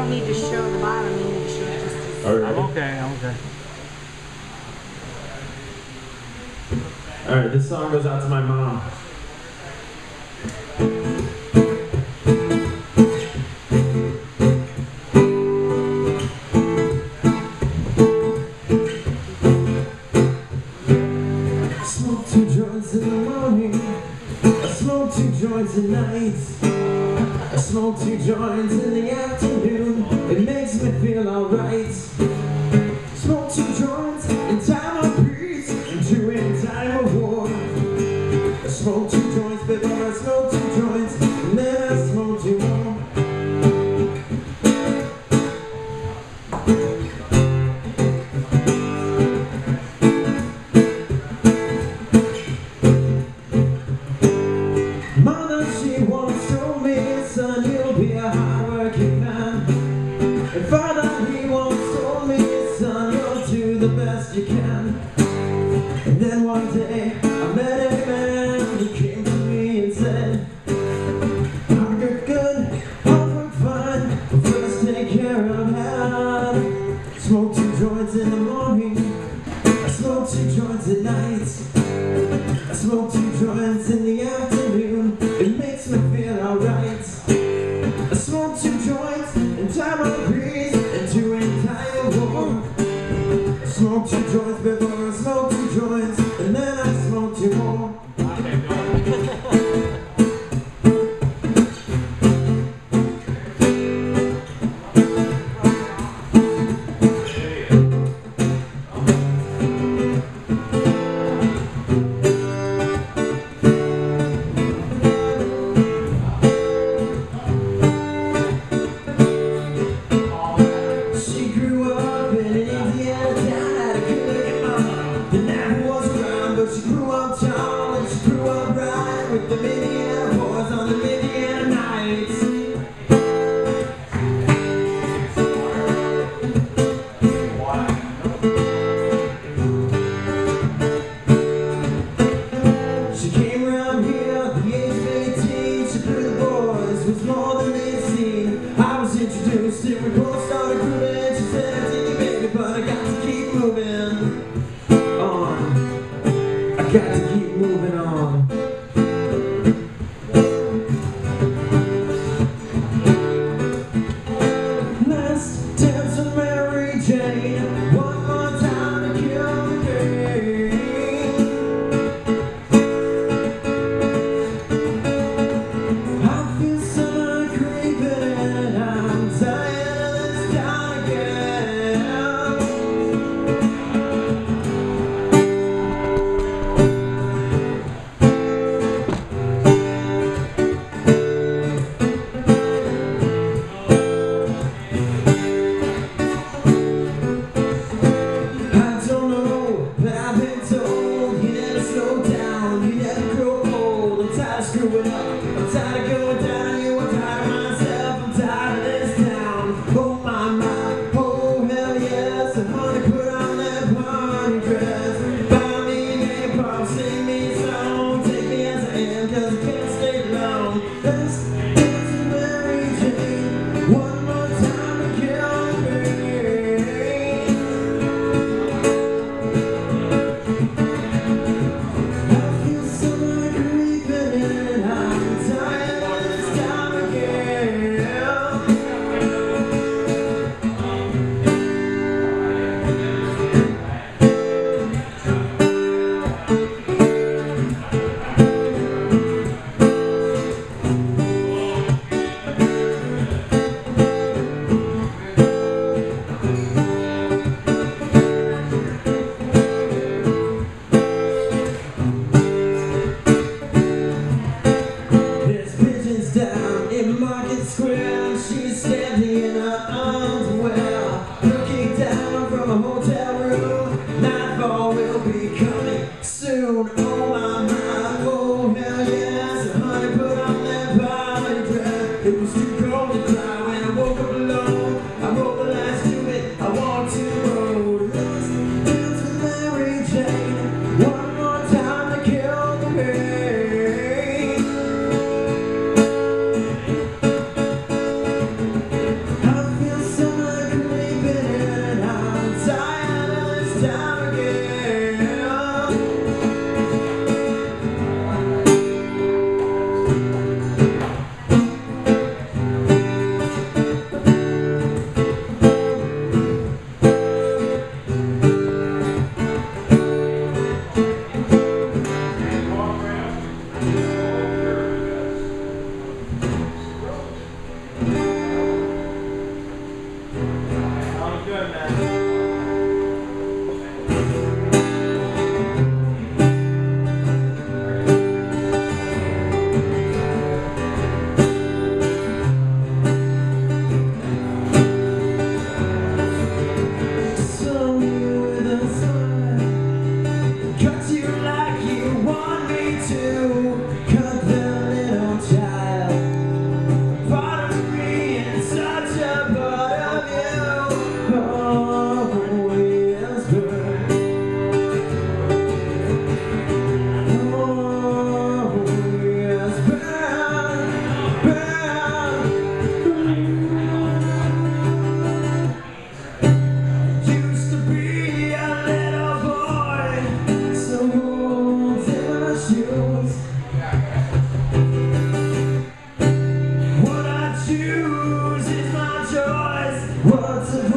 don't need to show the bottom, you need to show just the... I'm okay, I'm okay. Alright, this song goes out to my mom. I smoke 2 joints in the morning, I smoke 2 joints at night, I smoke 2 joints in the afternoon, it makes me feel alright. Smoke 2 joints in time of peace and 2 in time of war. I smoke 2 joints before I smoke 2 joints, and then I smoke 2 more. Mother, she once told me, son, you'll be a hard-working man. And father, he once told me, son, you'll do the best you can. And then one day, I met a man, he came to me and said, I'll work good, I'll work fine, but first take care of health. Smoke 2 joints in the morning, I smoke 2 joints at night, I smoke 2 joints in the afternoon, it makes me feel alright. I smoke 2 joints in time of peace and 2 in time of war. I smoke 2 joints before I smoke 2 joints, and then I smoke 2 more. She grew up in an Indiana town, had a good mama. The never was around, but she grew up tall and she grew up right with the Indiana boys on the Indiana nights. She came around here at the age of 18. She knew the boys was more than they'd seen. I was introduced and we both started grooving. She said, I did you, baby, but I got to keep moving on. I got to keep moving on. Let's dance to Mary Jane one more time to kill the game. I feel summer creeping and I'm tired of this town again. I don't know, but I've been told you never slow down, you never grow old. I'm tired of screwing up, I'm tired of going down on you, I'm tired of myself, I'm tired of this town. Oh my, oh hell yes, and honey, put on that party dress. Buy me a name pop, sing me a song, take me as I am, cause I can't stay long. Let's dance to Mary Jane one more time to kill the pain. I feel summer creeping and I'm tired of this time again. There's pigeons down in Market Square. She's standing in her underwear, looking down from a hotel room. Nightfall will be coming soon. Oh my, oh hell yes. Honey, put on that party dress. It was too cold to cry when I woke up alone. I wrote the lines to it, I walked to the road. Let's dance with Mary Jane one more time to kill the pain. I feel What's